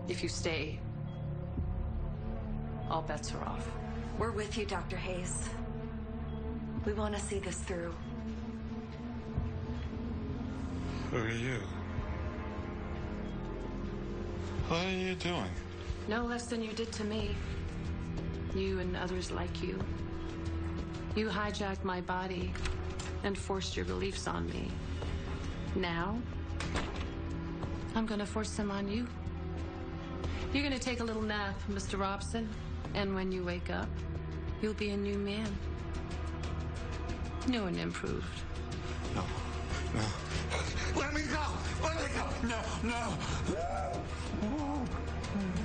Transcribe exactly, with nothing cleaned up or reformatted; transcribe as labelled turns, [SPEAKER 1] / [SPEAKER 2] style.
[SPEAKER 1] If you stay, all bets are off.
[SPEAKER 2] We're with you, Doctor Hayes. We want to see this through.
[SPEAKER 3] Who are you? What are you doing?
[SPEAKER 1] No less than you did to me. You and others like you. You hijacked my body and forced your beliefs on me. Now, I'm gonna force them on you. You're gonna take a little nap, Mister Robson, and when you wake up, you'll be a new man. New and improved.
[SPEAKER 3] No, no. Let me go! Let me go! No, no! No!